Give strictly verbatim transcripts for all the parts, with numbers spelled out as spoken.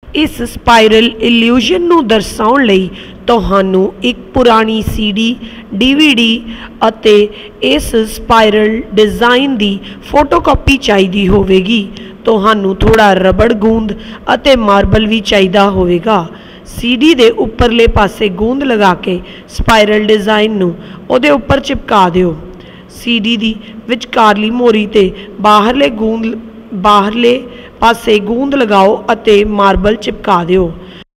इस spiral illusion नूं दर्शाउण लई तुहानूं एक पुरानी C D D V D अते इस स्पाइरल डिज़ाइन दी फोटोकॉपी चाहिदी होवेगी। तुहानूं थोड़ा रबड़ गूंद अते मार्बल भी चाहिदा होवेगा। सी डी दे उपरले पासे गूंद लगा के स्पाइरल डिज़ाइन नूं उहदे उपर चिपका दिओ। सी डी दी विचकारली मोरी ते बाहरले गूंद बाहरले पासे गूंद लगाओ अते मार्बल चिपका दिओ।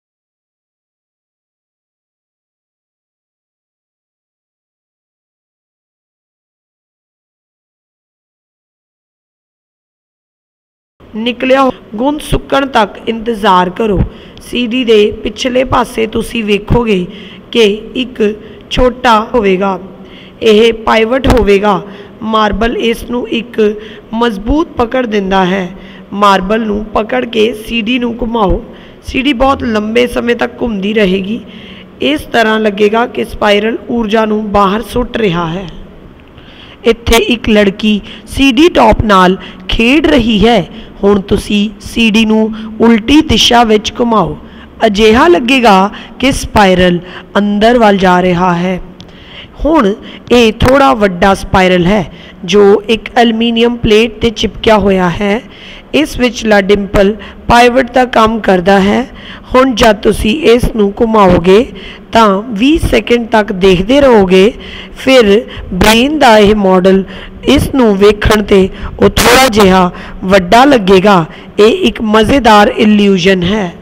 निकलिया गूंद सुकण तक इंतज़ार करो। सी डी दे पिछले पासे तुसी वेखोगे कि एक छोटा होवेगा, यह पाइवट होवेगा। मार्बल इस नूं एक मजबूत पकड़ दिंदा है। मार्बल नूं पकड़ के सी डी नूं घुमाओ। सी डी बहुत लंबे समय तक घूमती रहेगी। इस तरह लगेगा कि स्पाइरल ऊर्जा नूं बाहर सुट रहा है। इत्थे एक लड़की सी डी टॉप नाल खेड रही है। हुण तुसी सी डी नूं उल्टी दिशा विच घुमाओ। अजिहा लगेगा कि स्पाइरल अंदर वल जा रहा है। हुण ये थोड़ा वड्डा स्पाइरल है जो एक एल्यूमीनियम प्लेट ते चिपकिया होया है। इस विचला डिंपल पाइवट का काम करता है। हुण जब तुसी इस नूं घुमाओगे तां बीस सेकंड तक देखते रहोगे। फिर ब्रेन का यह मॉडल इस नूं वेखण ते वो थोड़ा जिहा वड्डा लगेगा। ये एक मज़ेदार इल्यूजन है।